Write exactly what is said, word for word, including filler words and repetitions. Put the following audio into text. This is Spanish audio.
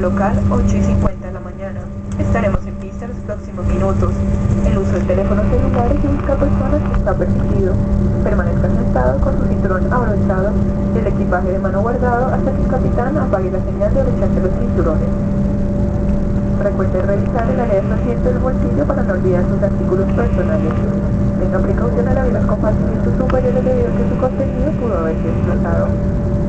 local ocho y cincuenta de la mañana. Estaremos en pista los próximos minutos. El uso del teléfono celular y busca personas que está permitido. Permanezca sentado con su cinturón abrochado y el equipaje de mano guardado hasta que el capitán apague la señal de abrocharse los cinturones. Recuerde revisar el área de su asiento del bolsillo para no olvidar sus artículos personales. Tenga precaución al abrir los compartimientos superiores debido a que su contenido pudo haberse explotado.